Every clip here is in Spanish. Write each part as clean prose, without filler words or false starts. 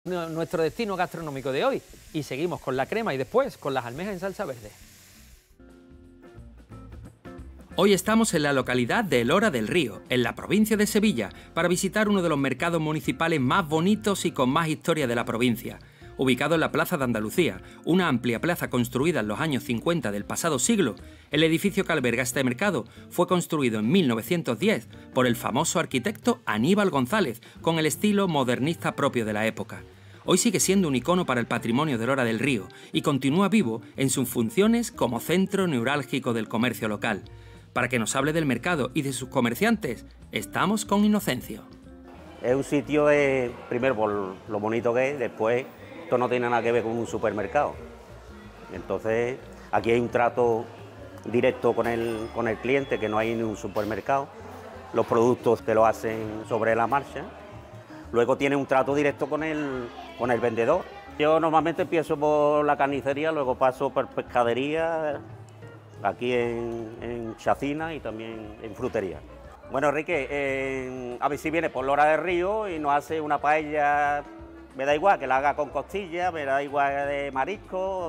nuestro destino gastronómico de hoy y seguimos con la crema y después con las almejas en salsa verde. Hoy estamos en la localidad de Lora del Río, en la provincia de Sevilla, para visitar uno de los mercados municipales más bonitos y con más historia de la provincia. Ubicado en la Plaza de Andalucía, una amplia plaza construida en los años 50 del pasado siglo, el edificio que alberga este mercado fue construido en 1910 por el famoso arquitecto Aníbal González, con el estilo modernista propio de la época. Hoy sigue siendo un icono para el patrimonio de Lora del Río y continúa vivo en sus funciones como centro neurálgico del comercio local. Para que nos hable del mercado y de sus comerciantes, estamos con Inocencio. Es un sitio, primero por lo bonito que es, después esto no tiene nada que ver con un supermercado. Entonces aquí hay un trato directo con el cliente, que no hay ni un supermercado. Los productos te lo hacen sobre la marcha. Luego tiene un trato directo con el vendedor. Yo normalmente empiezo por la carnicería, luego paso por pescadería, aquí en Chacina y también en frutería. Bueno, Enrique, a ver si viene por Lora del Río y nos hace una paella, me da igual que la haga con costilla, me da igual de marisco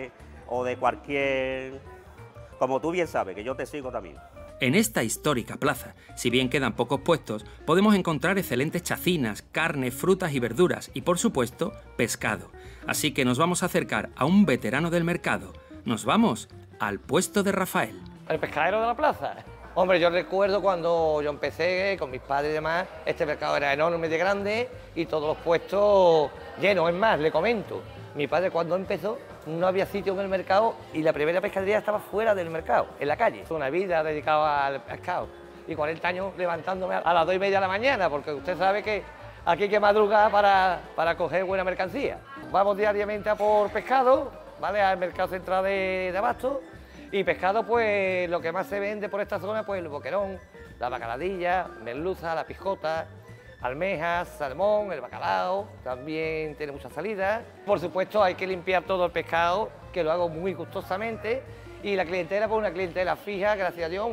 o de cualquier... Como tú bien sabes, que yo te sigo también. En esta histórica plaza, si bien quedan pocos puestos, podemos encontrar excelentes chacinas, carnes, frutas y verduras y, por supuesto, pescado. Así que nos vamos a acercar a un veterano del mercado. Nos vamos al puesto de Rafael. ¿El pescadero de la plaza? Hombre, yo recuerdo cuando yo empecé con mis padres y demás, este mercado era enorme de grande y todos los puestos llenos. Es más, le comento, mi padre cuando empezó no había sitio en el mercado y la primera pescadería estaba fuera del mercado, en la calle. Una vida dedicada al pescado y 40 años levantándome a las 2:30 de la mañana, porque usted sabe que aquí hay que madrugar para coger buena mercancía. Vamos diariamente a por pescado, ¿vale? Al mercado central de Abasto. Y pescado, pues lo que más se vende por esta zona, pues el boquerón, la bacaladilla, merluza, la pijota, almejas, salmón, el bacalao, también tiene muchas salidas. Por supuesto hay que limpiar todo el pescado, que lo hago muy gustosamente, y la clientela, pues una clientela fija, gracias a Dios,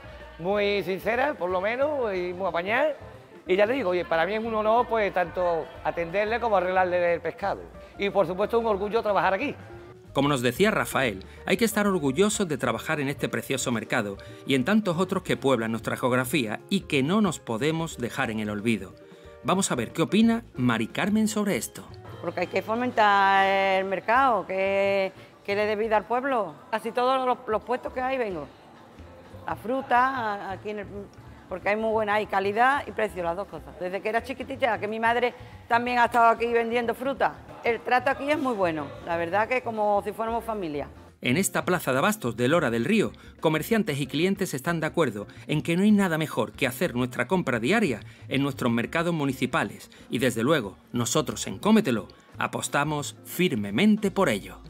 muy sincera, por lo menos, y muy apañada. Y ya le digo, oye, para mí es un honor, pues tanto atenderle como arreglarle el pescado. Y por supuesto un orgullo trabajar aquí. Como nos decía Rafael, hay que estar orgullosos de trabajar en este precioso mercado y en tantos otros que pueblan nuestra geografía y que no nos podemos dejar en el olvido. Vamos a ver qué opina Mari Carmen sobre esto. Porque hay que fomentar el mercado, que le dé vida al pueblo. Casi todos los puestos que hay vengo. La fruta, aquí porque hay muy buena, hay calidad y precio, las dos cosas. Desde que era chiquitita, que mi madre también ha estado aquí vendiendo fruta, el trato aquí es muy bueno, la verdad que como si fuéramos familia. En esta plaza de abastos de Lora del Río, comerciantes y clientes están de acuerdo en que no hay nada mejor que hacer nuestra compra diaria en nuestros mercados municipales y desde luego, nosotros en Cómetelo apostamos firmemente por ello.